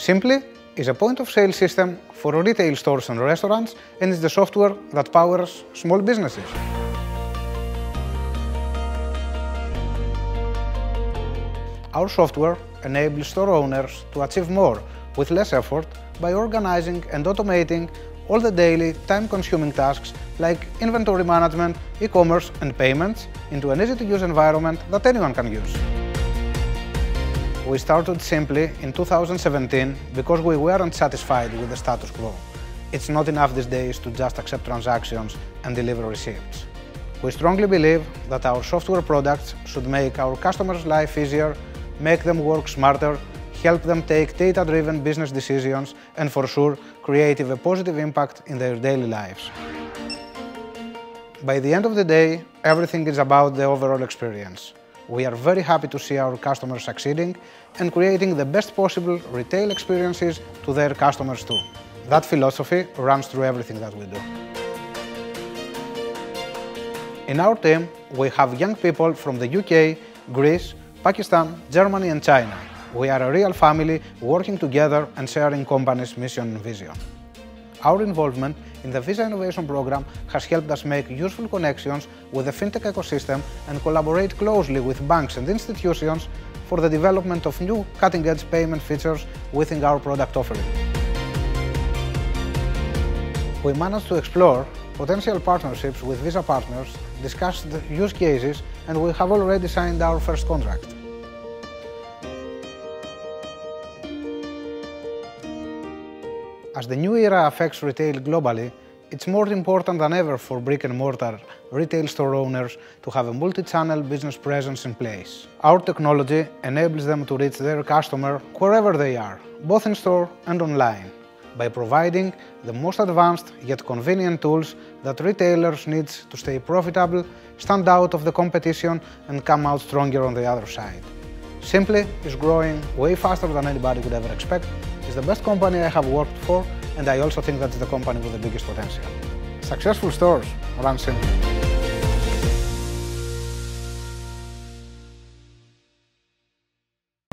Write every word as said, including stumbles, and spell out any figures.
Simply is a point-of-sale system for retail stores and restaurants, and is the software that powers small businesses. Our software enables store owners to achieve more with less effort by organizing and automating all the daily time-consuming tasks like inventory management, e-commerce and payments into an easy-to-use environment that anyone can use. We started Simply in two thousand seventeen because we weren't satisfied with the status quo. It's not enough these days to just accept transactions and deliver receipts. We strongly believe that our software products should make our customers' life easier, make them work smarter, help them take data-driven business decisions, and for sure, create a positive impact in their daily lives. By the end of the day, everything is about the overall experience. We are very happy to see our customers succeeding and creating the best possible retail experiences to their customers too. That philosophy runs through everything that we do. In our team, we have young people from the U K, Greece, Pakistan, Germany and China. We are a real family working together and sharing company's mission and vision. Our involvement in the Visa Innovation Program has helped us make useful connections with the fintech ecosystem and collaborate closely with banks and institutions for the development of new cutting-edge payment features within our product offering. We managed to explore potential partnerships with Visa partners, discussed use cases, and we have already signed our first contract. As the new era affects retail globally, it's more important than ever for brick-and-mortar retail store owners to have a multi-channel business presence in place. Our technology enables them to reach their customer wherever they are, both in store and online, by providing the most advanced yet convenient tools that retailers need to stay profitable, stand out of the competition, and come out stronger on the other side. Simply is growing way faster than anybody could ever expect. It's the best company I have worked for, and I also think that's the company with the biggest potential. Successful stores run Simply.